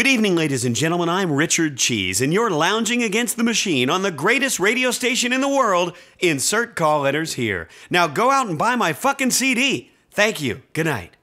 Good evening, ladies and gentlemen. I'm Richard Cheese, and you're lounging against the machine on the greatest radio station in the world. Insert call letters here. Now go out and buy my fucking CD. Thank you. Good night.